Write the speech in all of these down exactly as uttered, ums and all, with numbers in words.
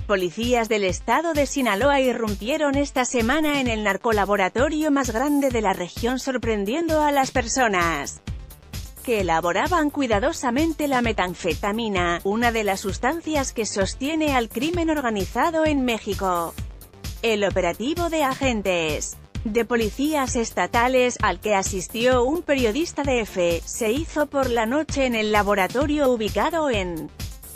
policías del estado de Sinaloa irrumpieron esta semana en el narcolaboratorio más grande de la región, sorprendiendo a las personas que elaboraban cuidadosamente la metanfetamina, una de las sustancias que sostiene al crimen organizado en México. El operativo de agentes de policías estatales, al que asistió un periodista de F, se hizo por la noche en el laboratorio ubicado en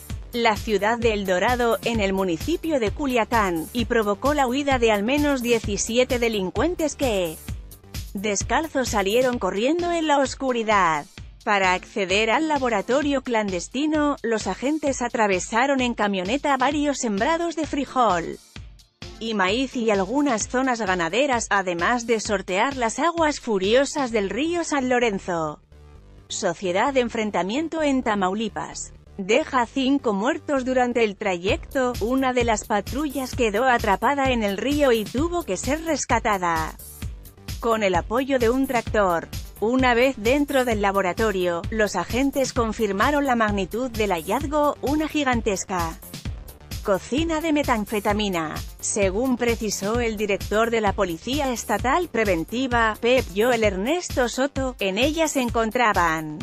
la ciudad de El Dorado, en el municipio de Culiacán, y provocó la huida de al menos diecisiete delincuentes que, descalzos, salieron corriendo en la oscuridad. Para acceder al laboratorio clandestino, los agentes atravesaron en camioneta varios sembrados de frijol y maíz y algunas zonas ganaderas, además de sortear las aguas furiosas del río San Lorenzo. Sociedad de enfrentamiento en Tamaulipas deja cinco muertos durante el trayecto. Una de las patrullas quedó atrapada en el río y tuvo que ser rescatada con el apoyo de un tractor. Una vez dentro del laboratorio, los agentes confirmaron la magnitud del hallazgo: una gigantesca cocina de metanfetamina. Según precisó el director de la Policía Estatal Preventiva, P. Joel Ernesto Soto, en ella se encontraban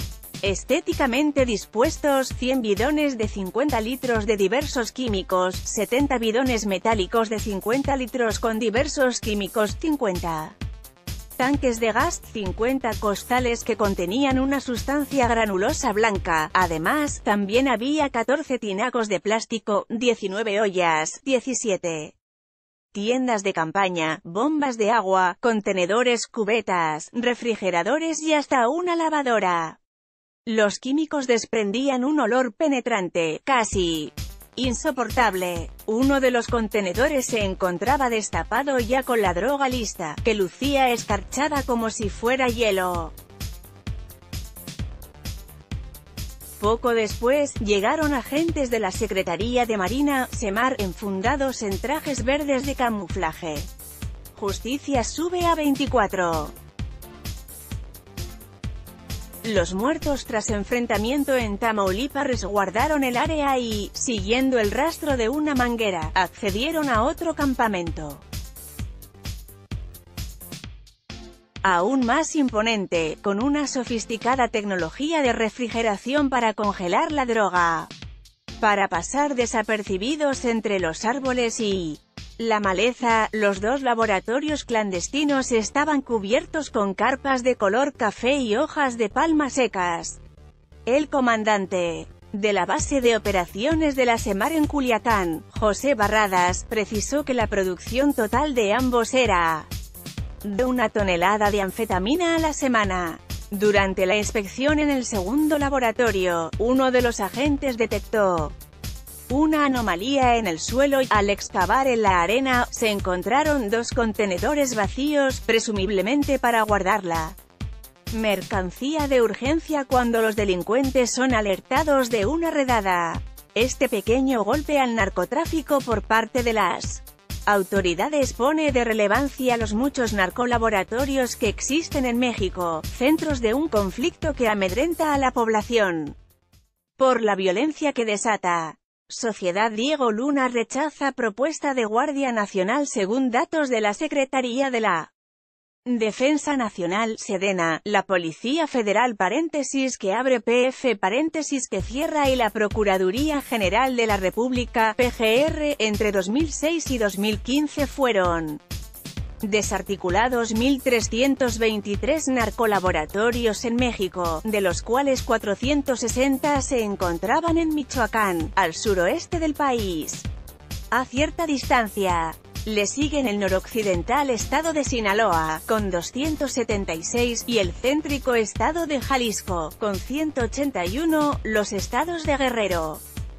estéticamente dispuestos cien bidones de cincuenta litros de diversos químicos, setenta bidones metálicos de cincuenta litros con diversos químicos, cincuenta tanques de gas, cincuenta costales que contenían una sustancia granulosa blanca. Además, también había catorce tinacos de plástico, diecinueve ollas, diecisiete tiendas de campaña, bombas de agua, contenedores, cubetas, refrigeradores y hasta una lavadora. Los químicos desprendían un olor penetrante, casi insoportable. Uno de los contenedores se encontraba destapado ya con la droga lista, que lucía escarchada como si fuera hielo. Poco después, llegaron agentes de la Secretaría de Marina, SEMAR, enfundados en trajes verdes de camuflaje. Justicia sube a veinticuatro. Los muertos tras enfrentamiento en Tamaulipas resguardaron el área y, siguiendo el rastro de una manguera, accedieron a otro campamento aún más imponente, con una sofisticada tecnología de refrigeración para congelar la droga, para pasar desapercibidos entre los árboles y la maleza. Los dos laboratorios clandestinos estaban cubiertos con carpas de color café y hojas de palma secas. El comandante de la base de operaciones de la SEMAR en Culiacán, José Barradas, precisó que la producción total de ambos era de una tonelada de anfetamina a la semana. Durante la inspección en el segundo laboratorio, uno de los agentes detectó una anomalía en el suelo y, al excavar en la arena, se encontraron dos contenedores vacíos, presumiblemente para guardarla mercancía de urgencia cuando los delincuentes son alertados de una redada. Este pequeño golpe al narcotráfico por parte de las autoridades pone de relevancia los muchos narcolaboratorios que existen en México, centros de un conflicto que amedrenta a la población por la violencia que desata. Sociedad Diego Luna rechaza propuesta de Guardia Nacional. Según datos de la Secretaría de la Defensa Nacional, Sedena, la Policía Federal paréntesis que abre P F paréntesis que cierra y la Procuraduría General de la República, P G R, entre dos mil seis y dos mil quince fueron desarticulados mil trescientos veintitrés narcolaboratorios en México, de los cuales cuatrocientos sesenta se encontraban en Michoacán, al suroeste del país. A cierta distancia le siguen el noroccidental estado de Sinaloa, con doscientos setenta y seis, y el céntrico estado de Jalisco, con ciento ochenta y uno, los estados de Guerrero,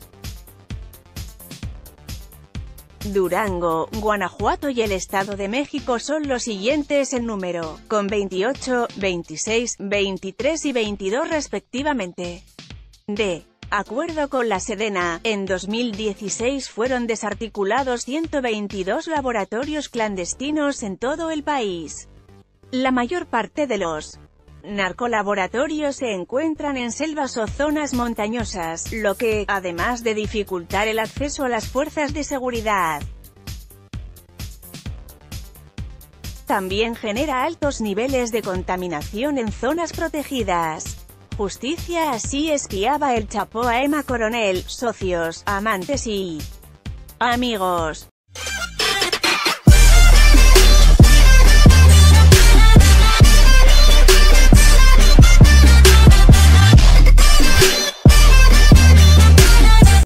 Durango, Guanajuato y el Estado de México son los siguientes en número, con veintiocho, veintiséis, veintitrés y veintidós respectivamente. De acuerdo con la Sedena, en dos mil dieciséis fueron desarticulados ciento veintidós laboratorios clandestinos en todo el país. La mayor parte de los narcolaboratorios se encuentran en selvas o zonas montañosas, lo que, además de dificultar el acceso a las fuerzas de seguridad, también genera altos niveles de contaminación en zonas protegidas. Justicia así espiaba el Chapo a Emma Coronel, socios, amantes y amigos.